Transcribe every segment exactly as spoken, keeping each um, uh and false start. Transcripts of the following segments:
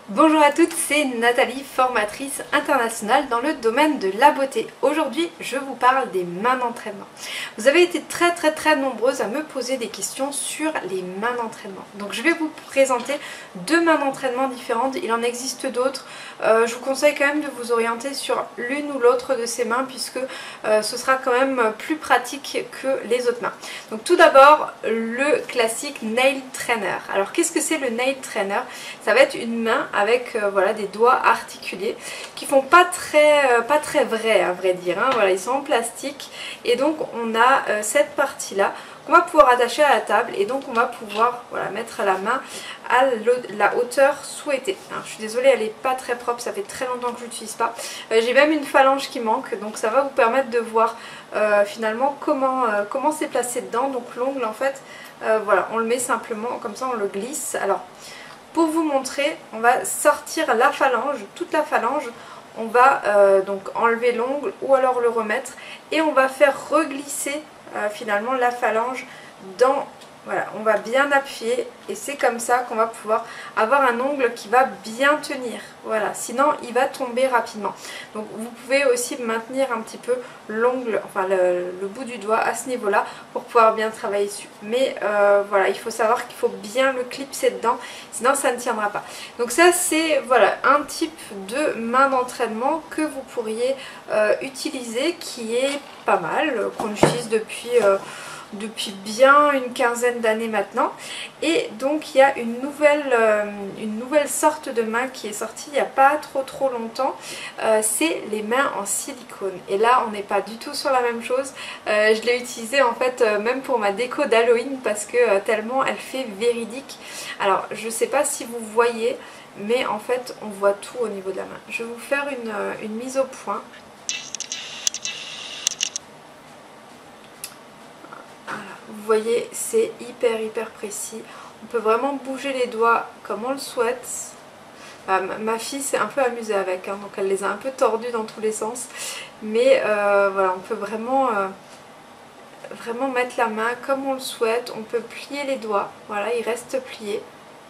Bonjour à toutes, c'est Nathalie, formatrice internationale dans le domaine de la beauté. Aujourd'hui, je vous parle des mains d'entraînement. Vous avez été très très très nombreuses à me poser des questions sur les mains d'entraînement. Donc je vais vous présenter deux mains d'entraînement différentes, il en existe d'autres. Euh, je vous conseille quand même de vous orienter sur l'une ou l'autre de ces mains puisque euh, ce sera quand même plus pratique que les autres mains. Donc tout d'abord, le classique Nail Trainer. Alors qu'est-ce que c'est le Nail Trainer? Ça va être une main avec euh, voilà, des doigts articulés qui font pas très, euh, pas très vrais à vrai dire, hein. Voilà, ils sont en plastique et donc on a euh, cette partie là qu'on va pouvoir attacher à la table et donc on va pouvoir voilà, mettre la main à la hauteur souhaitée. Alors, je suis désolée, elle n'est pas très propre, ça fait très longtemps que je l'utilise pas. Euh, J'ai même une phalange qui manque, donc ça va vous permettre de voir euh, finalement comment euh, comment c'est placé dedans. Donc l'ongle en fait, euh, voilà, on le met simplement comme ça, on le glisse. Alors pour vous montrer, on va sortir la phalange, toute la phalange, on va euh, donc enlever l'ongle ou alors le remettre et on va faire reglisser euh, finalement la phalange dans... Voilà, on va bien appuyer et c'est comme ça qu'on va pouvoir avoir un ongle qui va bien tenir. Voilà, sinon il va tomber rapidement. Donc vous pouvez aussi maintenir un petit peu l'ongle, enfin le, le bout du doigt à ce niveau-là pour pouvoir bien travailler dessus. Mais euh, voilà, il faut savoir qu'il faut bien le clipser dedans, sinon ça ne tiendra pas. Donc ça c'est voilà un type de main d'entraînement que vous pourriez euh, utiliser qui est pas mal, qu'on utilise depuis... Euh, depuis bien une quinzaine d'années maintenant. Et donc il y a une nouvelle, euh, une nouvelle sorte de main qui est sortie il n'y a pas trop trop longtemps, euh, c'est les mains en silicone. Et là on n'est pas du tout sur la même chose. Euh, je l'ai utilisée en fait euh, même pour ma déco d'Halloween parce que euh, tellement elle fait véridique. Alors je sais pas si vous voyez, mais en fait on voit tout au niveau de la main. Je vais vous faire une, euh, une mise au point. Vous voyez, c'est hyper hyper précis. On peut vraiment bouger les doigts comme on le souhaite. Enfin, ma fille s'est un peu amusée avec, hein, donc elle les a un peu tordus dans tous les sens. Mais euh, voilà, on peut vraiment, euh, vraiment mettre la main comme on le souhaite. On peut plier les doigts, voilà, ils restent pliés.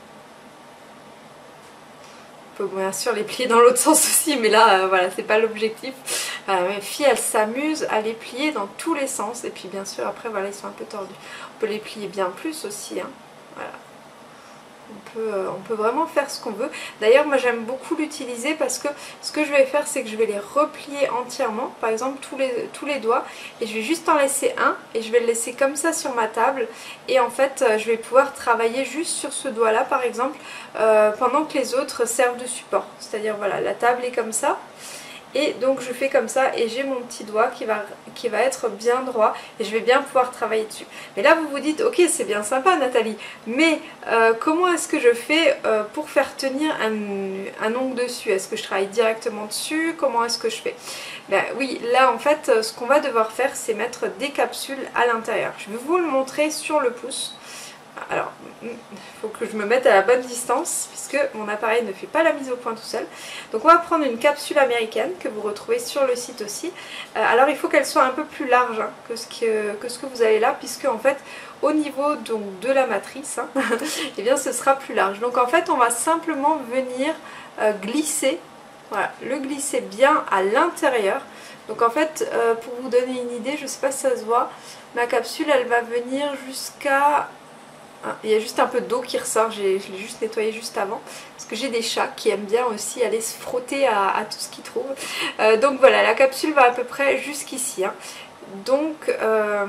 On peut bien sûr les plier dans l'autre sens aussi, mais là, euh, voilà, c'est pas l'objectif. Voilà, mes filles elles s'amusent à les plier dans tous les sens et puis bien sûr après voilà ils sont un peu tordus. On peut les plier bien plus aussi, hein. Voilà. On peut, euh, on peut vraiment faire ce qu'on veut. D'ailleurs moi j'aime beaucoup l'utiliser parce que ce que je vais faire c'est que je vais les replier entièrement, par exemple tous les, tous les doigts, et je vais juste en laisser un et je vais le laisser comme ça sur ma table et en fait euh, je vais pouvoir travailler juste sur ce doigt là par exemple euh, pendant que les autres servent de support. C'est-à-dire voilà, la table est comme ça. Et donc je fais comme ça et j'ai mon petit doigt qui va, qui va être bien droit et je vais bien pouvoir travailler dessus. Mais là vous vous dites ok c'est bien sympa Nathalie, mais euh, comment est-ce que je fais euh, pour faire tenir un, un ongle dessus? Est-ce que je travaille directement dessus? Comment est-ce que je fais? Ben oui, là en fait ce qu'on va devoir faire c'est mettre des capsules à l'intérieur. Je vais vous le montrer sur le pouce. Alors, il faut que je me mette à la bonne distance puisque mon appareil ne fait pas la mise au point tout seul. Donc on va prendre une capsule américaine que vous retrouvez sur le site aussi. Euh, alors il faut qu'elle soit un peu plus large hein, que, ce que, que ce que vous avez là, puisque en fait au niveau donc, de la matrice, hein, et bien ce sera plus large. Donc en fait on va simplement venir euh, glisser, voilà, le glisser bien à l'intérieur. Donc en fait euh, pour vous donner une idée, je ne sais pas si ça se voit, ma capsule elle va venir jusqu'à... Ah, il y a juste un peu d'eau qui ressort, je l'ai juste nettoyé juste avant parce que j'ai des chats qui aiment bien aussi aller se frotter à, à tout ce qu'ils trouvent. Euh, donc voilà, la capsule va à peu près jusqu'ici, hein. Donc, euh,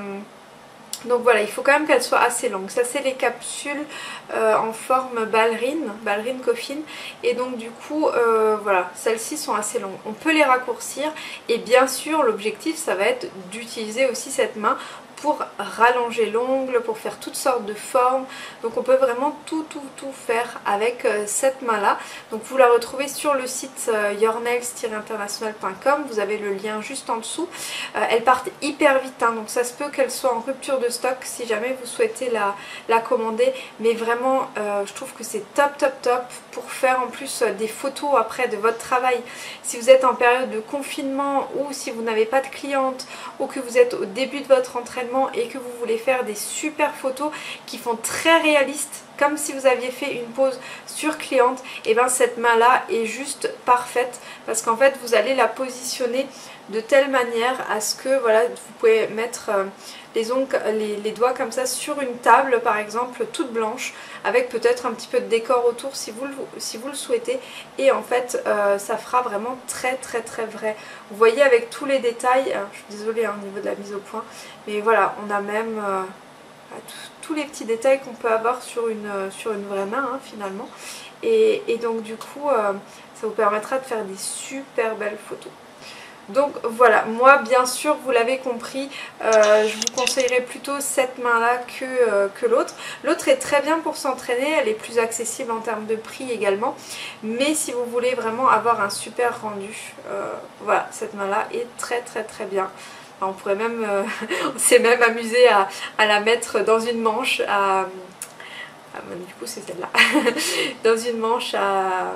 donc voilà, il faut quand même qu'elle soit assez longue. Ça c'est les capsules euh, en forme ballerine, ballerine coffin. Et donc du coup, euh, voilà, celles-ci sont assez longues. On peut les raccourcir et bien sûr l'objectif ça va être d'utiliser aussi cette main pour rallonger l'ongle, pour faire toutes sortes de formes. Donc on peut vraiment tout tout tout faire avec euh, cette main là. Donc vous la retrouvez sur le site euh, your nails tiret international point com, vous avez le lien juste en dessous. Euh, elles partent hyper vite, hein, donc ça se peut qu'elles soient en rupture de stock si jamais vous souhaitez la, la commander. Mais vraiment euh, je trouve que c'est top top top pour faire en plus euh, des photos après de votre travail. Si vous êtes en période de confinement ou si vous n'avez pas de clientes ou que vous êtes au début de votre entraînement et que vous voulez faire des super photos qui font très réalistes comme si vous aviez fait une pose sur cliente, et bien cette main là est juste parfaite parce qu'en fait vous allez la positionner de telle manière à ce que voilà, vous pouvez mettre euh, les, ongles, les, les doigts comme ça sur une table par exemple toute blanche avec peut-être un petit peu de décor autour si vous le, si vous le souhaitez, et en fait euh, ça fera vraiment très très très vrai. Vous voyez avec tous les détails, hein, je suis désolée hein, au niveau de la mise au point, mais voilà, on a même euh, tous les petits détails qu'on peut avoir sur une, sur une vraie main hein, finalement, et, et donc du coup euh, ça vous permettra de faire des super belles photos. Donc voilà, moi bien sûr vous l'avez compris, euh, je vous conseillerais plutôt cette main là que, euh, que l'autre. L'autre est très bien pour s'entraîner, elle est plus accessible en termes de prix également, mais si vous voulez vraiment avoir un super rendu, euh, voilà, cette main là est très très très bien. On pourrait même, euh, on s'est même amusé à, à la mettre dans une manche, à, à du coup c'est celle-là, dans une manche à...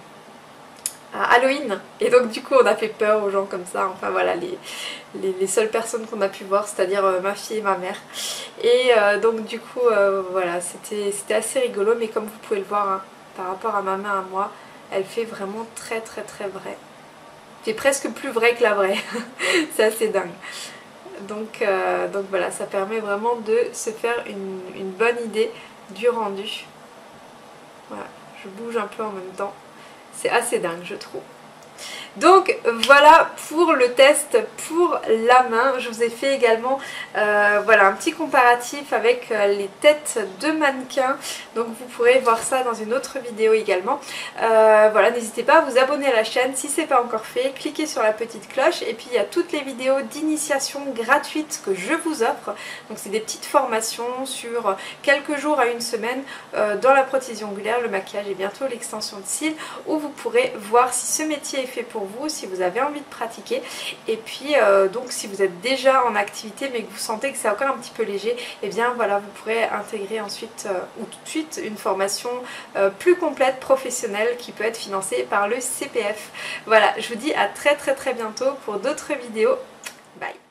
Halloween, et donc du coup on a fait peur aux gens comme ça, enfin voilà les, les, les seules personnes qu'on a pu voir, c'est-à-dire euh, ma fille et ma mère, et euh, donc du coup euh, voilà, c'était assez rigolo, mais comme vous pouvez le voir hein, par rapport à ma main à moi, elle fait vraiment très très très vrai, c'est presque plus vrai que la vraie. C'est assez dingue. Donc, euh, donc voilà, ça permet vraiment de se faire une, une bonne idée du rendu. Voilà, je bouge un peu en même temps. C'est assez dingue, je trouve. Donc voilà pour le test pour la main. Je vous ai fait également euh, voilà, un petit comparatif avec euh, les têtes de mannequins. Donc vous pourrez voir ça dans une autre vidéo également. Euh, voilà, n'hésitez pas à vous abonner à la chaîne si ce n'est pas encore fait. Cliquez sur la petite cloche et puis il y a toutes les vidéos d'initiation gratuites que je vous offre. Donc c'est des petites formations sur quelques jours à une semaine euh, dans la prothésie ongulaire, le maquillage et bientôt l'extension de cils, où vous pourrez voir si ce métier est fait pour vous, si vous avez envie de pratiquer, et puis euh, donc si vous êtes déjà en activité mais que vous sentez que c'est encore un petit peu léger, et eh bien voilà, vous pourrez intégrer ensuite euh, ou tout de suite une formation euh, plus complète, professionnelle, qui peut être financée par le C P F. Voilà, je vous dis à très très très bientôt pour d'autres vidéos. Bye.